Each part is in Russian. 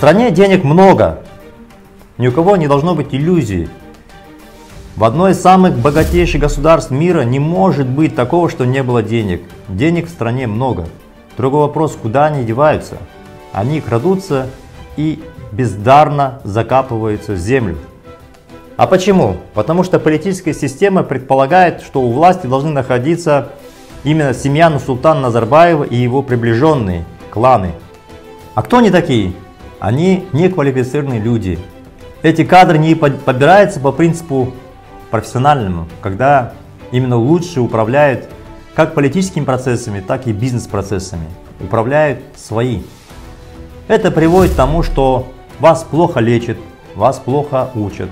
стране денег много. Ни у кого не должно быть иллюзий. В одной из самых богатейших государств мира не может быть такого, что не было денег. Денег в стране много. Другой вопрос, куда они деваются? Они крадутся и бездарно закапываются в землю. А почему? Потому что политическая система предполагает, что у власти должны находиться именно семья Нурсултана Назарбаева и его приближенные кланы. А кто они такие? Они неквалифицированные люди. Эти кадры не подбираются по принципу профессиональному, когда именно лучше управляют как политическими процессами, так и бизнес-процессами. Управляют свои. Это приводит к тому, что вас плохо лечат, вас плохо учат.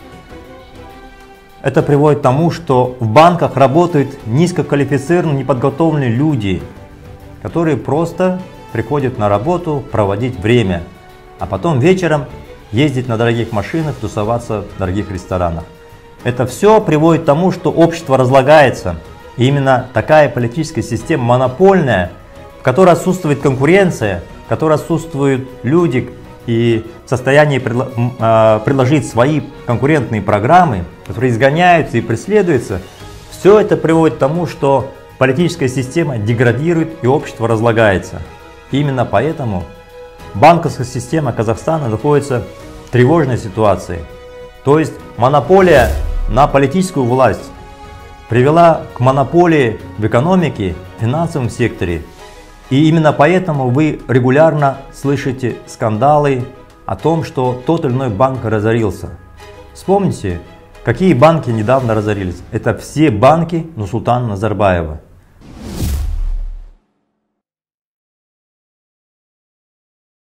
Это приводит к тому, что в банках работают низкоквалифицированные, неподготовленные люди, которые просто приходят на работу проводить время, а потом вечером ездить на дорогих машинах, тусоваться в дорогих ресторанах. Это все приводит к тому, что общество разлагается. И именно такая политическая система монопольная, в которой отсутствует конкуренция, в которой отсутствуют люди и в состоянии предложить свои конкурентные программы, которые изгоняются и преследуются, все это приводит к тому, что политическая система деградирует и общество разлагается. Именно поэтому банковская система Казахстана находится в тревожной ситуации. То есть монополия на политическую власть привела к монополии в экономике, в финансовом секторе. И именно поэтому вы регулярно слышите скандалы о том, что тот или иной банк разорился. Вспомните, какие банки недавно разорились. Это все банки Нурсултана Назарбаева.